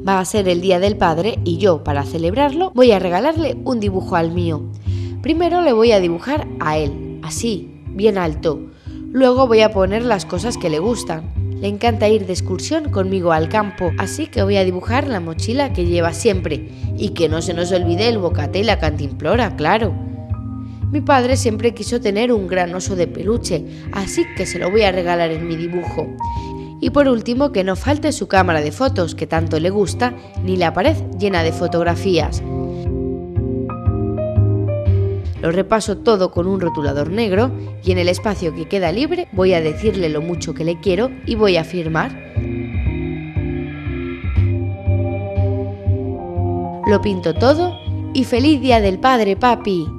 Va a ser el Día del Padre y yo, para celebrarlo, voy a regalarle un dibujo al mío. Primero le voy a dibujar a él, así, bien alto. Luego voy a poner las cosas que le gustan. Le encanta ir de excursión conmigo al campo, así que voy a dibujar la mochila que lleva siempre. Y que no se nos olvide el bocata y la cantimplora, claro. Mi padre siempre quiso tener un gran oso de peluche, así que se lo voy a regalar en mi dibujo. Y por último, que no falte su cámara de fotos, que tanto le gusta, ni la pared llena de fotografías. Lo repaso todo con un rotulador negro y en el espacio que queda libre voy a decirle lo mucho que le quiero y voy a firmar. Lo pinto todo y ¡feliz Día del Padre, papi!